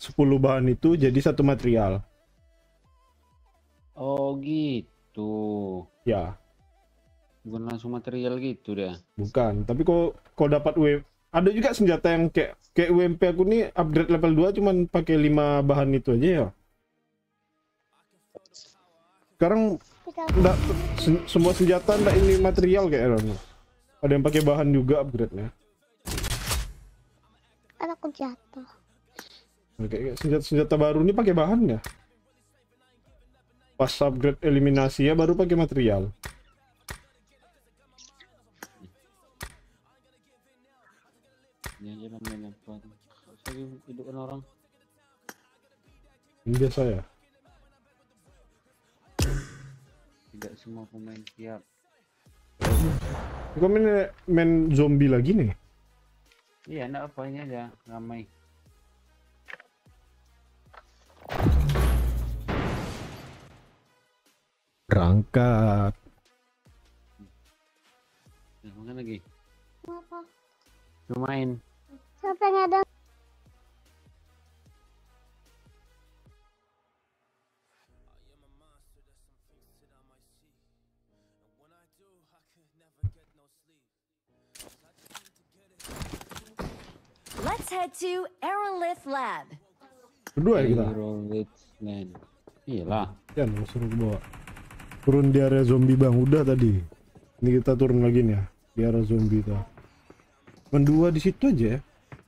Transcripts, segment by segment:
10 bahan itu jadi satu material. Oh gitu. Ya, Bukan langsung material gitu deh. bukan. Tapi kok dapat ada juga senjata yang kayak UMP aku nih upgrade level 2 cuman pakai 5 bahan itu aja ya. Sekarang enggak, semua senjata enggak ini material kayak Ron. Ada yang pakai bahan juga upgrade-nya. Kan aku jatuh. Kayak senjata baru ini pakai bahan ya. Pas upgrade eliminasi ya baru pakai material. Ini aja namanya buat hidupkan orang. Ini biasa ya. Tidak semua pemain siap. Kok main zombie lagi nih? Iya, enggak apa ini aja ramai. Berangkat. Nah, makan lagi. Kenapa? Lumayan. Siapa yang ada? Let's head to Aerolith Lab. Berdua ya kita? Land. Iyalah. Ya, suruh ke bawah. Turun di area zombie bang, udah tadi. Ini kita turun lagi nih ya, di area zombie tuh. Mendua di situ aja ya.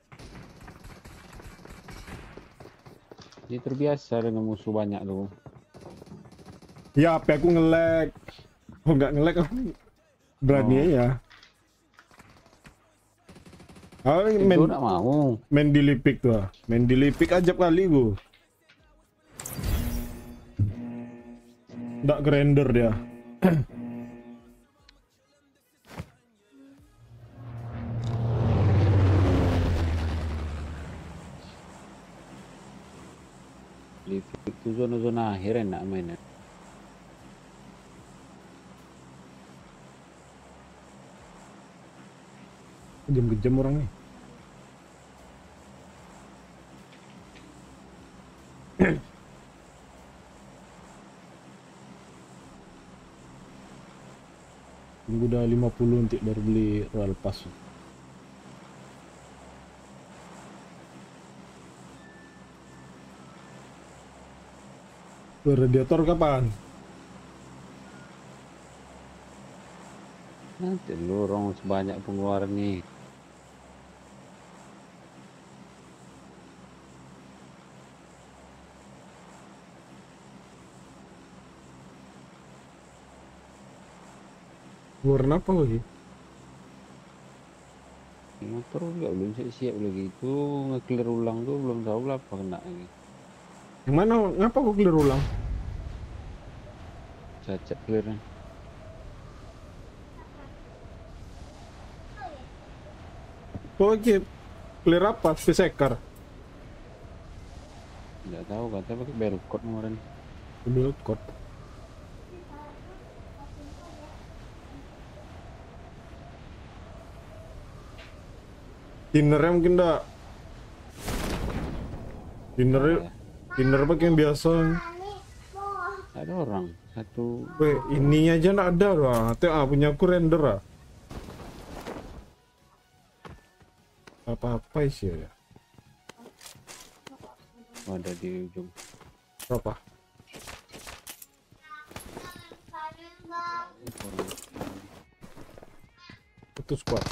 Dia terbiasa dengan musuh banyak loh. Ya, HP aku nge-lag. Oh nggak nge-lag aku berani aja. Oh, Itu nggak mau. main di Lipik tuh. Main di Lipik aja kali gua. Nggak gerender dia. Itu zona-zona akhir enak mainnya. Kejam-kejam orang nih. Tunggu udah 50 nanti baru beli Royal Pass. Radiator kapan? Nanti lu orang sebanyak pengeluaran nih. Warna apa lagi? Motor juga belum siap lagi. Itu nge-clear ulang tuh belum tahu lah apa kena lagi. Yang mana? Ngapa kok clear ulang? Cacat clearnya. Oke, clear apa? Viseker. Nggak tahu katanya pakai belcode kemarin. Build code. Dinnernya mungkin enggak. Dinner pakai yang biasa. Ada orang satu. Weh, ini aja enggak ada lah. Punya aku render ah. Apa-apa sih ya? Ada di ujung. Berapa? Itu squad.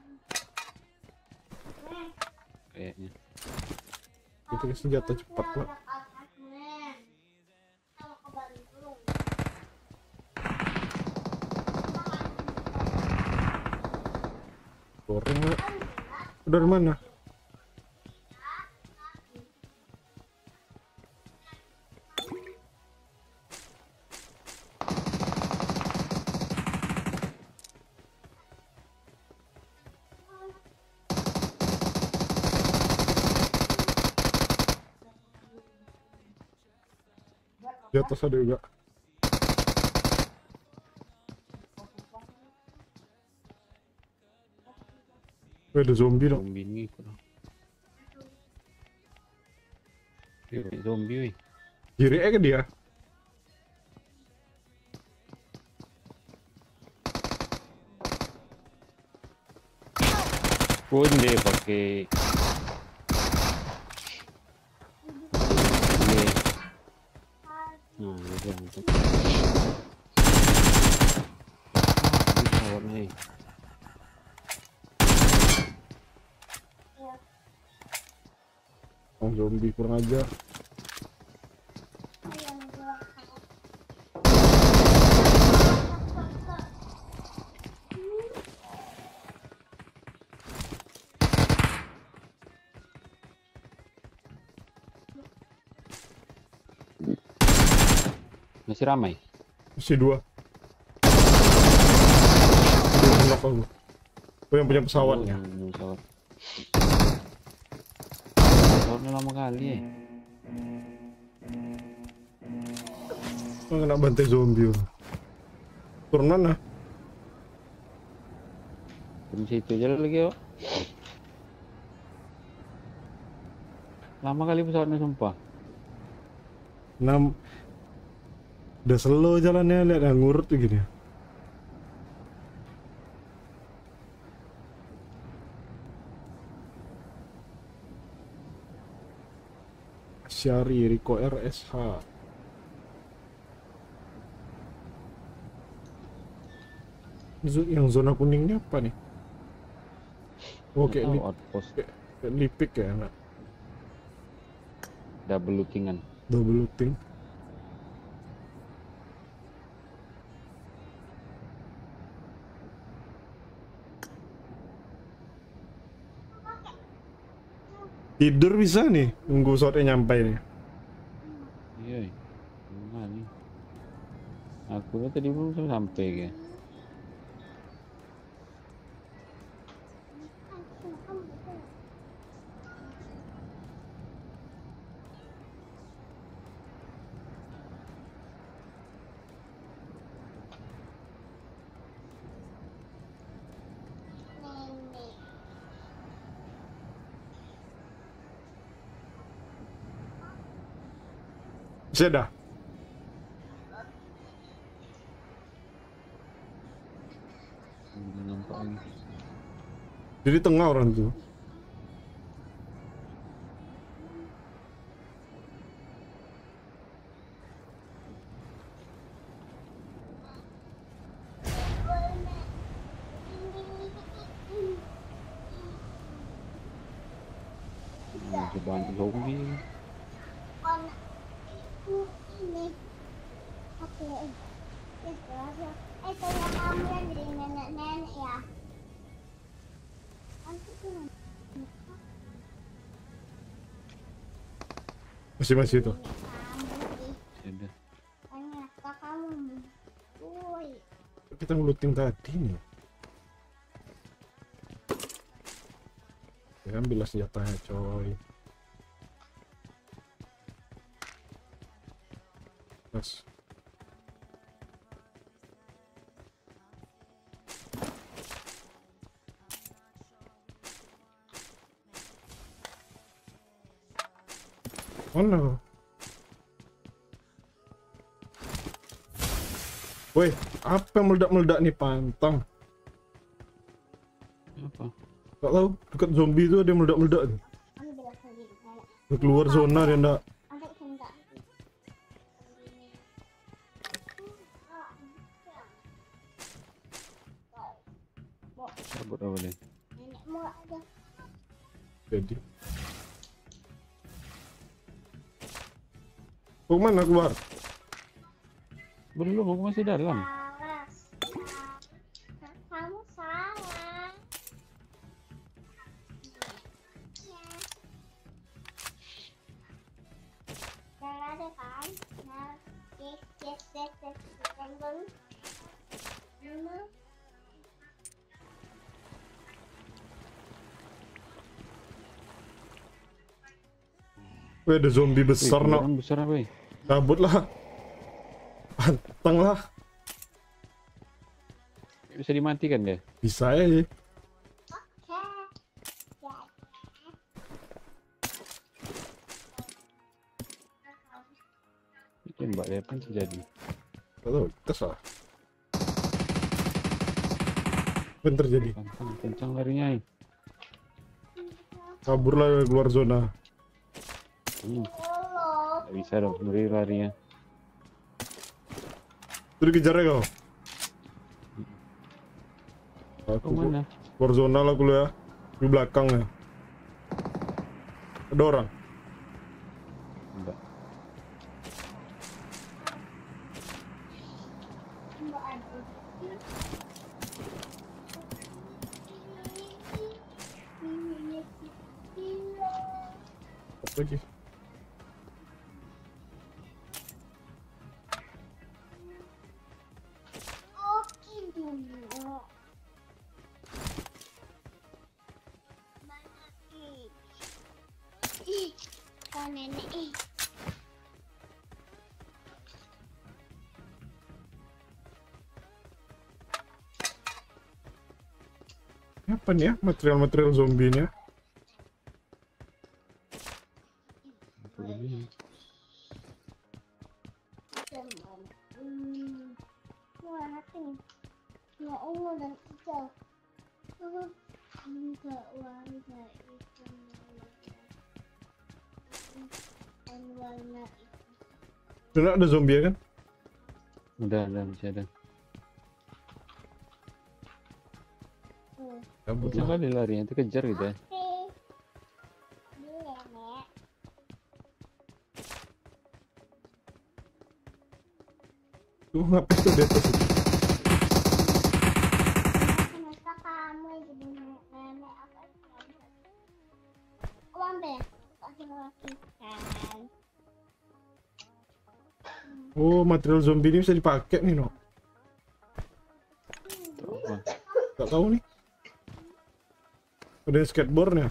Kayaknya. Itu senjata cepat lah. Goreng lah. Dari mana? Di atas ada juga. Ada zombie dong. Zombie ini. Zombie, weh. Kiri ke dia. Konde pakai. Nah, itu untuk. Pesawatnya. Oh, zombie kurang ajar. Masih ramai. Masih 2. Knock aku. Oh, yang punya pesawatnya. Pesawat. Pesawatnya lama kali ya. Oh, kena bantai zombie. Turun mana? Di situ aja lagi, Pak. Lama kali pesawatnya sumpah. 6. Udah slow jalannya, lihat yang ngurut tuh gini. Syari Riko RSH. Yang zona kuningnya apa nih? Oh, Nggak kayak tahu, outpost kayak lipik ya, enggak? double lootingan. Double looting. Tidur bisa nih, nunggu sore nyampe nih. Iya. Mana nih? Aku tadi belum sampai ya. Sudah. Belum nampak lagi. Jadi tengah orang tuh. Coba zombie. Ini. Oke. Kayak kamu yang jadi nenek-nenek ya. Masih itu. Sudah. Ternyata kamu. Woi. Kita ngeluting tadi nih. Ya, ambil senjatanya coy. Mas. Oh no. Woi, apa yang meledak-meledak nih pantang? Apa? Gak tahu, dekat zombie itu ada yang meledak-meledak tuh. Udah keluar zona dia ndak. Cabut apa nih? Jadi. Oh, mana keluar? Belum, aku masih dalam. Kamu salah. Salah deh kan? Nah, yes. Wih, ada zombie besar nak. Orang besar apa ya? Cabut lah. Pantang lah. Bisa dimatikan dia? Bisa ya. Tembak dia apa yang terjadi? Gak tahu, tes lah. Apa yang terjadi? Kencang larinya. Kabur lah keluar zona. Nggak bisa dong, beri larinya. Itu dikejar ya kau? Ke mana? Keluar zona lah kuliah. Di belakang ya. Ada orang. Enggak. Apa lagi? Oke dulu. Mana ih, kau nenek ih. Apa nih ya material-material zombinya? Apa ini? Warna pink, warna ungu dan hijau. Enggak warna hitam dan warna itu. Sudah ada zombie ya kan? Udah, masih ada. Kabur Kencang lah. kali larinya, itu kejar gitu ya. Ini nenek. Tuh ngapain tuh di atas itu? Kenapa kamu jadi nenek apa sih? Uang deh, kasih lakukan. Oh, material zombie ini bisa dipakai nih, no? Tuh, apa? Gak tahu nih. Ada skateboardnya.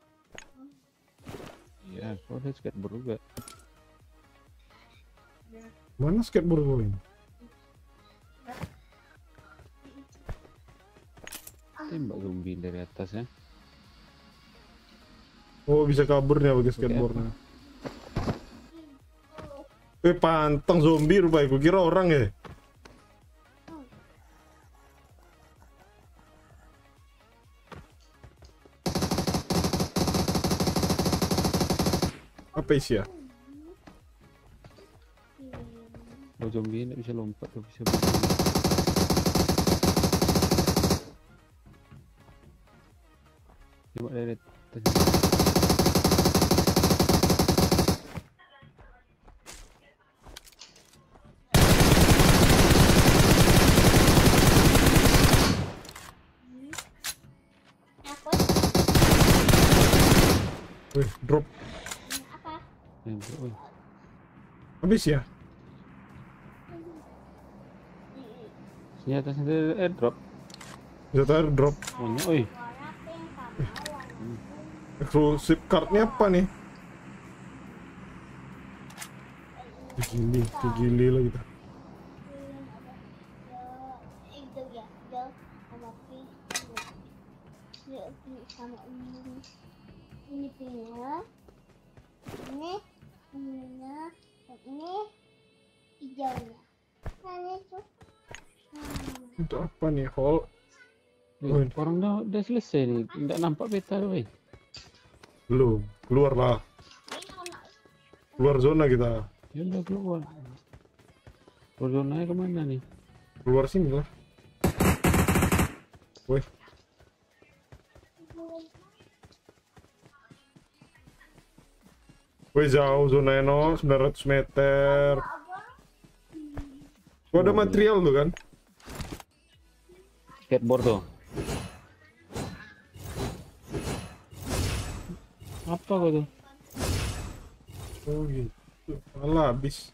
Iya, kok ada skateboard juga. Mana skateboard gue ini? Tembak zombie dari atas ya. Oh, bisa kabur nih pakai skateboardnya. Pantang zombie rupanya. Gue kira orang ya. Apa isi ya? Kalau zombie nggak bisa lompat, nggak bisa berdiri. Coba dari atas. Aku Wih, drop. apa? Wih, Habis ya? senjata senjata airdrop. Bisa tahu drop. Banyak, wih. Warna pink sama Eksklusif cardnya apa nih? Gili lah kita. itu ya, hijau sama pink. Pink sama ungu. Ini pinknya, ini ungunya, dan ini hijaunya. Nah itu. Itu apa nih? Hall. Wih, orang udah selesai nih, nggak nampak peta tuh, wih. Belum. Keluar lah. Keluar zona kita. Ya udah keluar. Keluar zonanya kemana nih? Keluar sini lah. Wih. Wih, jauh zona no 900 meter. Kok ada material tuh kan? Skateboard tuh. Apa kok tuh? Oh gitu. Alah, habis.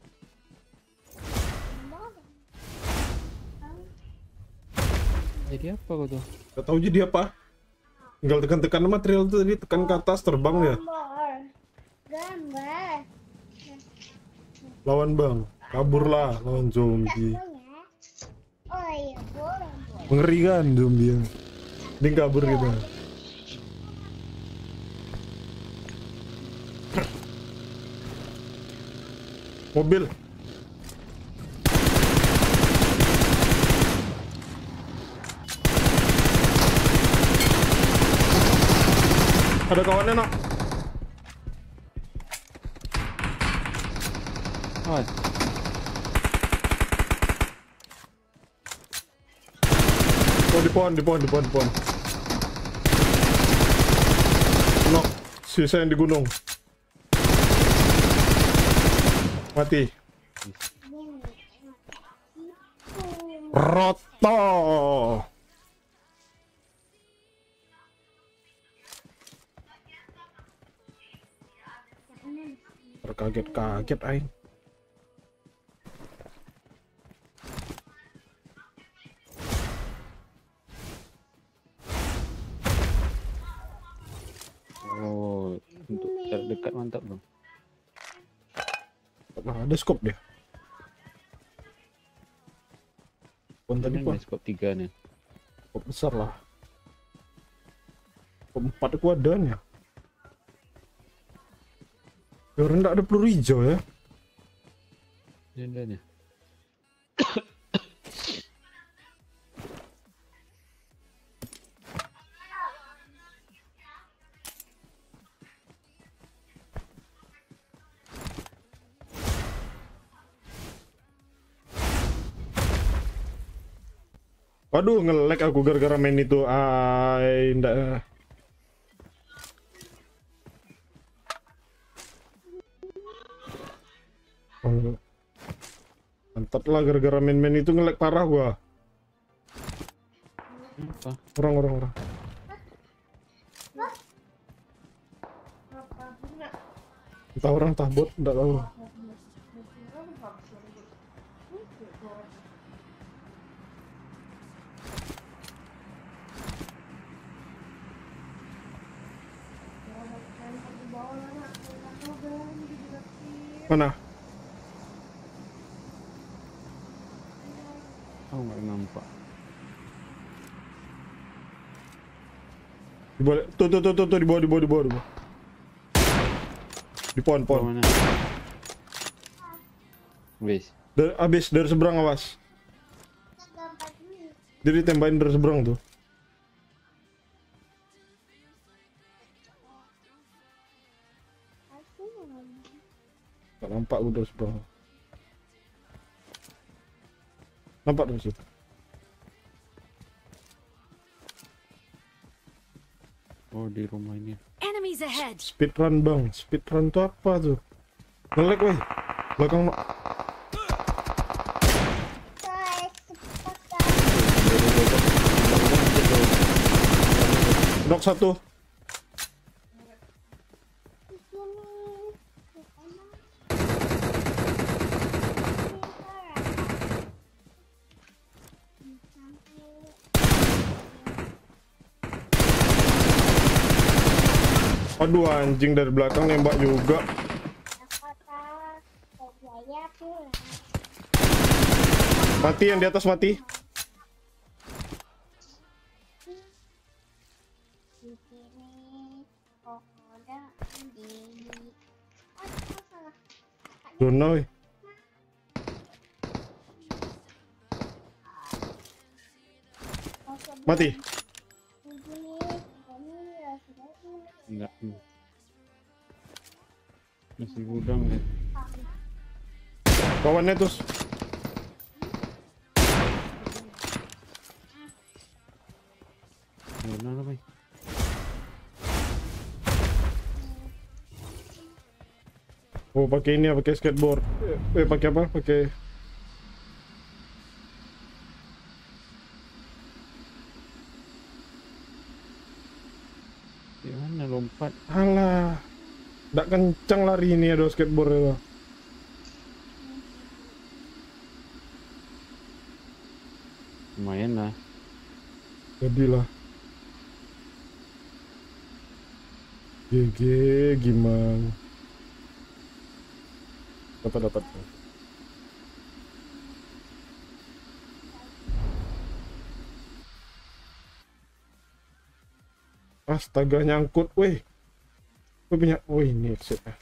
Jadi apa kok tuh? Gak tahu jadi apa. Tinggal tekan-tekan material tuh tadi, tekan ke atas terbang ya. Gambar. Lawan bang. Kaburlah lawan zombie. Oh iya, boleh. Mengerikan zombie yang. Ini kabur kita. Mobil. Ada kawannya nak. Oh, Oh di pohon. Nok, sisa yang di gunung. Mati. Roto. Terkaget-kaget aing. oh, untuk jarak dekat mantap bang. Nah, ada scope dia. Pon tadi Ini apa? skop 3 nih. Scope besar lah. Scope 4 aku adanya. Ya rendah ada peluru hijau ya. Jendanya. Waduh, nge-lag aku gara-gara main itu. Ndak. Oh. Mantap lah gara-gara main-main itu nge-lag parah gua. Apa? Orang. Entah orang, entah bot, ndak tahu. Mana? Aku nggak nampak. Di bawah. Tuh di bawah. Di pohon. Mana? Wes. Abis dari seberang, awas. Dia ditembakin dari seberang tuh. Gak nampak gue dari seberang. Nampak dari situ. Oh, di rumah ini. Enemies ahead. Speedrun bang. Speedrun tuh apa tuh? Nge-lag weh. Belakang. Knock satu. Aduh anjing dari belakang nembak juga. Mati yang di atas mati. Zona weh. Mati. Enggak. Masih gudang ya. Kawannya terus. Mana lah, Bay? Oh pakai ini ya, pakai skateboard. Pakai apa? Pakai. Di mana lompat? Alah. Nggak kencang lari ini ada skateboard itu. Lumayan lah. Jadilah. GG gimana? Dapat. Astaga nyangkut, weh. Gue punya, oh ini exit ya.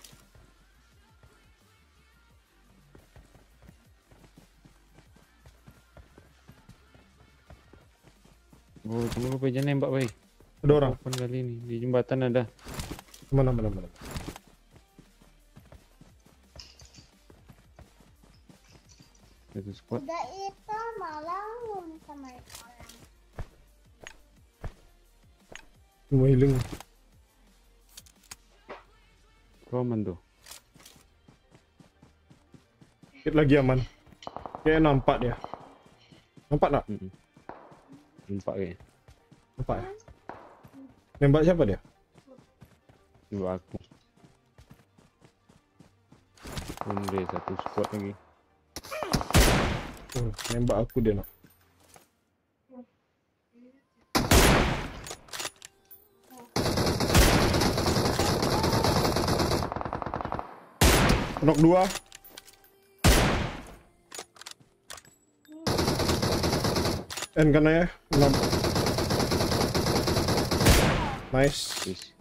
Oh, tunggu lupa jangan nembak, Bay. Ada orang. Kapan kali ini di jembatan ada. Mana mana mana. Itu squad. Udah itu malah ngomong sama orang. Cuma healing. Roman tuh. Dikit lagi aman. Kayak nampak dia. Nampak nak? Nampak kayaknya. Nampak ya? Nembak siapa dia? Coba aku. Udah satu squad lagi. Nembak aku dia nak. Knock 2. N kan ya? 6. Nice. Wis.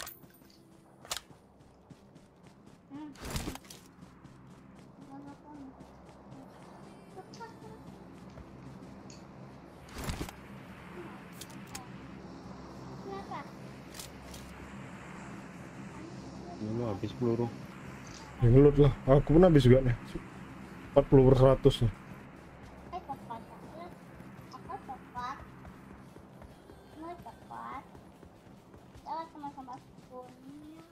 Kenapa? Lu habis peluru. Ya ngelut lah. Aku pun habis juga nih. 40/100 nih. Cepat aja. Aku cepat. Mau cepat. Kita sama-sama punya.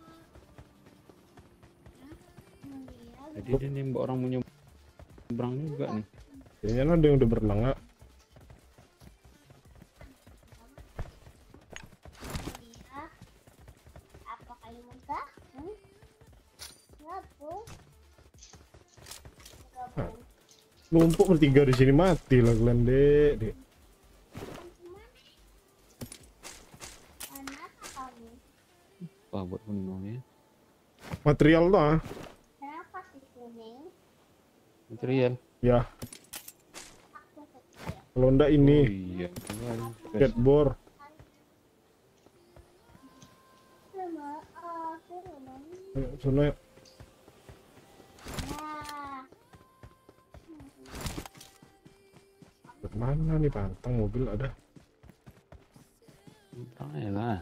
Jadi dia nembak orang mau nyebrang juga nih. Kayaknya ada yang udah berenang nggak? Apa kayu muda? Gabung. Numpuk bertiga di sini mati lah kalian dek. Mana kamu? Wah, buat penuh ya. Material tuh ah. Kenapa sih kuning? Material. Ya, Aku kecil. kalau enggak Oh ini iya. skateboard. Sama film. Ayo, sana yuk. Nah, Mana nih pantang mobil ada? Nyebrang lah.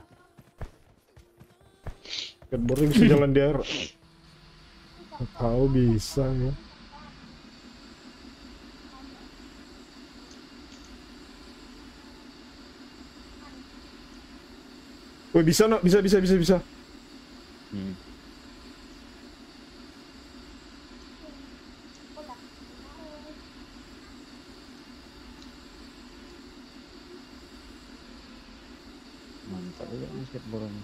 Skateboardnya bisa jalan di air. Tahu bisa ya. Woi bisa no, bisa. Mantap juga nih skateboardnya.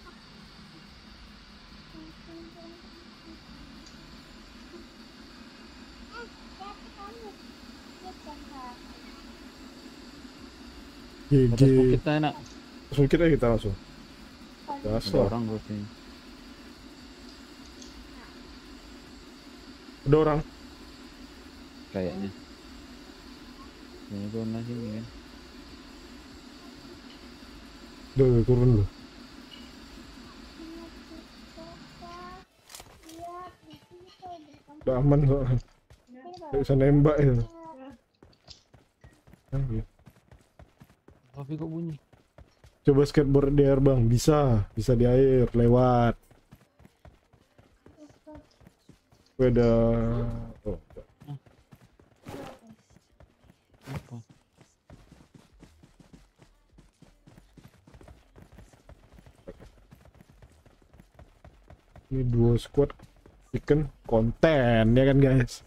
GG. Atas bukit lah enak. Langsung kita kita langsung. Ada Gas lah. orang berarti. Ada orang. Kayaknya. Ini zona sini kan. Udah turun loh. Udah aman soalnya. Nggak bisa nembak ya. Ah, iya. Tapi kok bunyi? Coba skateboard di air bang, bisa di air lewat. Beda. Oh, enggak. Apa? Ini duo squad chicken konten ya kan guys.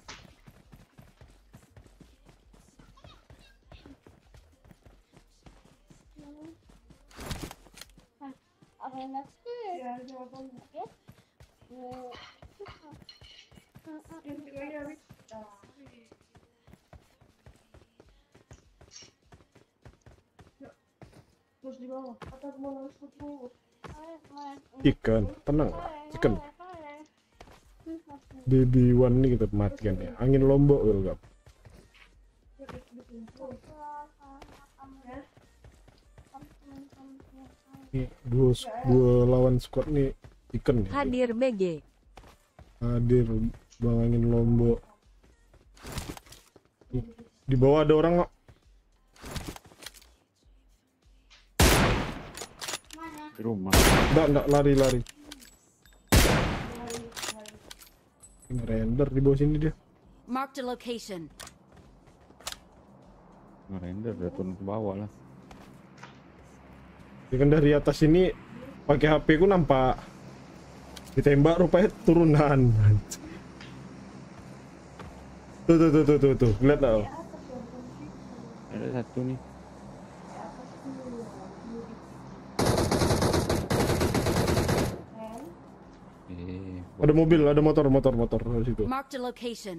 Terus di bawah atau mau langsung dulu? Chicken, tenang chicken. Baby one ini kita matikan ya. Angin lombok welcome. Ini dua lawan squad nih chicken nih. Hadir BG. Hadir bang angin lombok. Di bawah ada orang nggak? Di rumah. Enggak lari. Render di bawah sini dia. Marked a location. Ngerender udah turun ke bawah lah. Dia kan dari atas ini pakai HP ku nampak ditembak rupanya turunan. Tuh. Lihat tak? Ada satu nih. Ada mobil, ada motor di situ. Marked a location.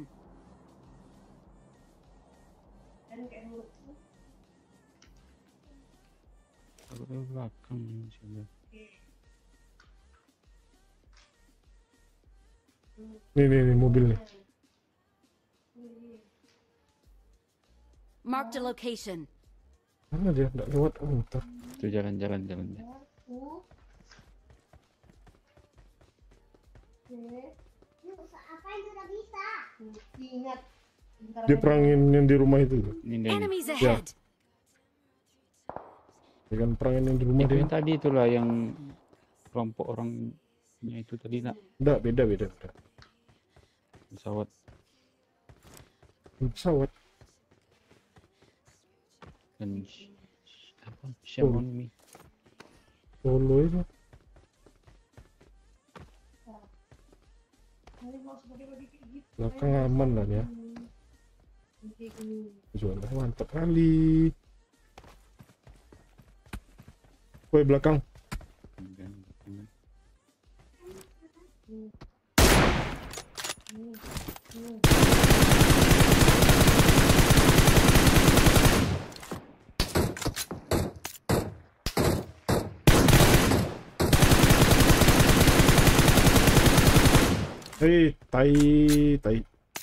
Aku di belakang sini. Nih mobil nih. Marked a location. Mana dia? Nggak lewat motor. Itu jalan. Apa itu udah bisa? Ingat. Dia perangin yang di rumah itu. Ini dia. Enemies Ya. ahead. Dia kan perangin yang di rumah Itu dia. yang tadi itulah yang kelompok orangnya itu tadi nak Enggak, beda. pesawat. Pesawat. Dan apa? Shame on me. Solo itu. Belakang aman lah ya. Jualan mantap kali. Woi belakang. Hei, tai.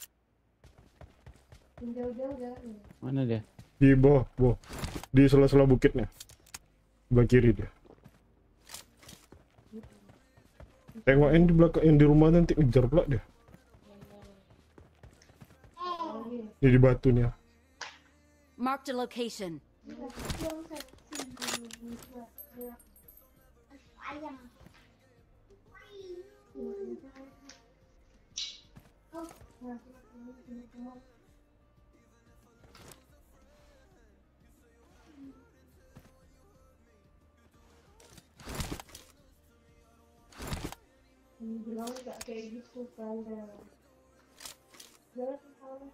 Mana dia? Di bawah. Di sela-sela bukitnya. Sebelah kiri dia. Tengokin di belakang yang di rumah nanti ngejar pula dia. Ini di batunya. Marked a location. Ayam. Bilang nggak kayak gitu kan, jangan salah.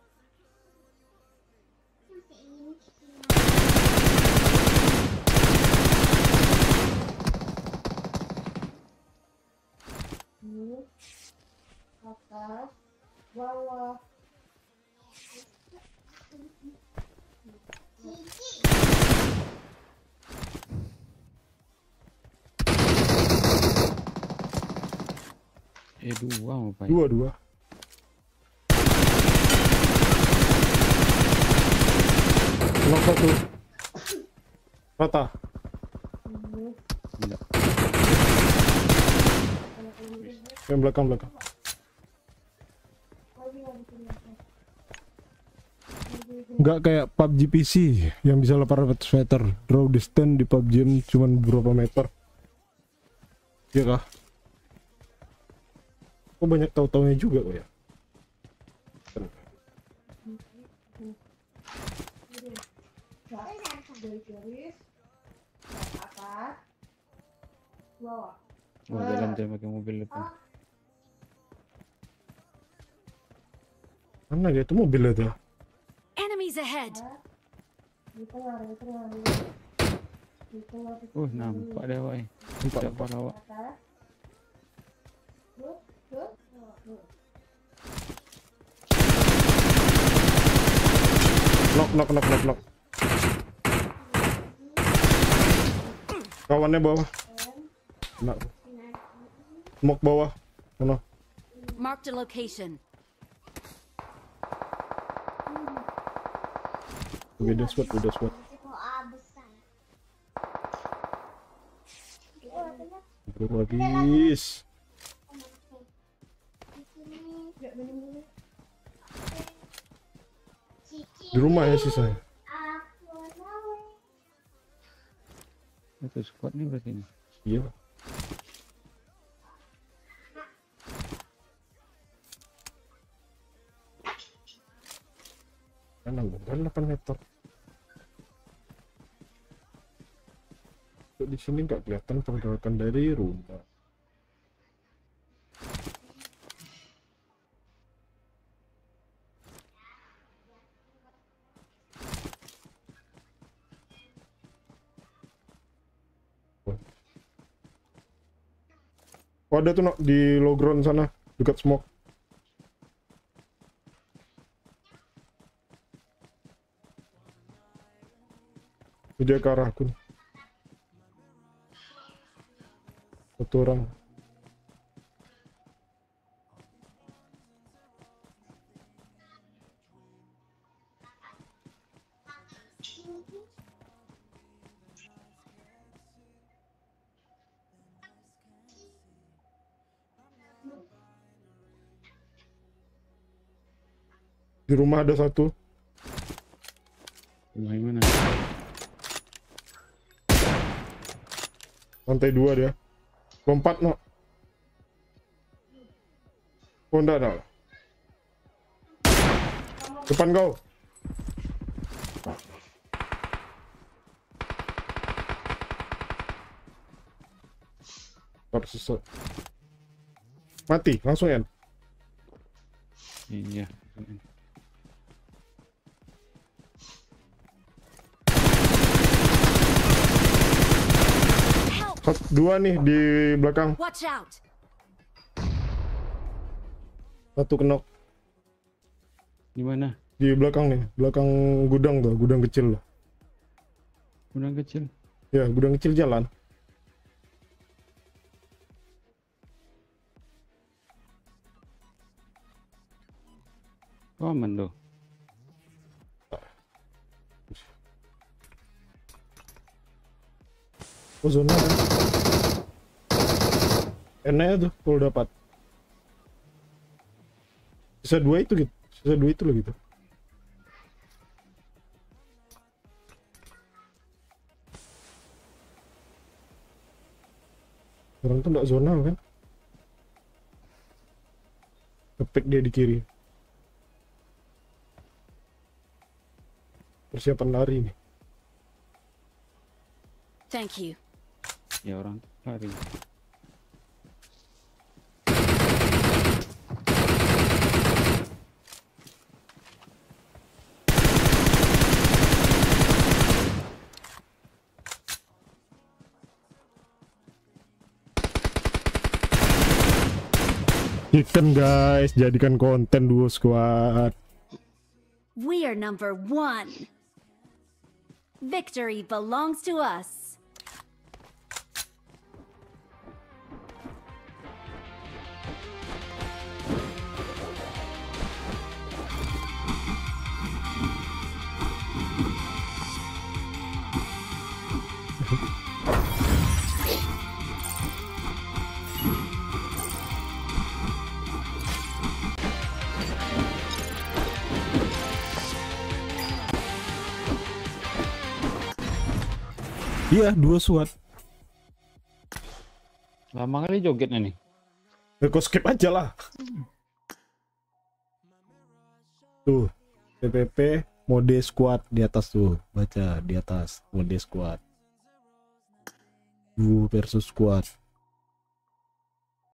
Ini atas bawah. Dua apa ya? Dua. Knock satu. Rata. Enggak. Yang belakang. Nggak kayak PUBG PC yang bisa 800 meter. Draw distance di PUBG cuma beberapa meter. Iya kah? Oh banyak tahu-taunya juga kok ya. Garis atas bawah. Oh, jalan pakai mobil depan. Mana dia tuh mobilnya tuh? Enemies ahead. Di tengah. Nampak dia awak. Nampak. Nampak awak. Atas. Knock. Kawannya bawah. Nah. Smoke bawah. Mana? Marked a location. Beda squad. Belum habis. Di rumah ya sih saya. Itu squad nih berarti ini. Iya. Mana bukan 8 meter. Di sini nggak kelihatan pergerakan dari rumah. Oh, ada tuh di low ground sana dekat smoke. Dia ke arahku nih. Satu orang. Di rumah ada satu. Rumah yang mana? Lantai 2 dia. Lompat, no. Oh, enggak ada. Depan kau. Tersesat. Mati, langsung ya. Iya. Dua nih di belakang. Watch out! Satu kenok. Di mana? Di belakang nih, belakang gudang tuh, gudang kecil loh. Gudang kecil. Ya, gudang kecil jalan. Oh, aman tuh. Oh, zona kan. Enaknya tuh kalau dapat. Sisa 2 itu gitu. Sisa 2 itu loh gitu. Orang tuh enggak zona kan. Kepek dia di kiri. Persiapan lari nih. Thank you. Ya orang lari. Chicken guys, jadikan konten duo squad. We are number 1. Victory belongs to us. Iya, dua SWAT. Lama kali jogetnya nih. Ya, kau skip aja lah. Tuh, PPP mode squad di atas tuh. Baca di atas mode squad. Duo versus squad.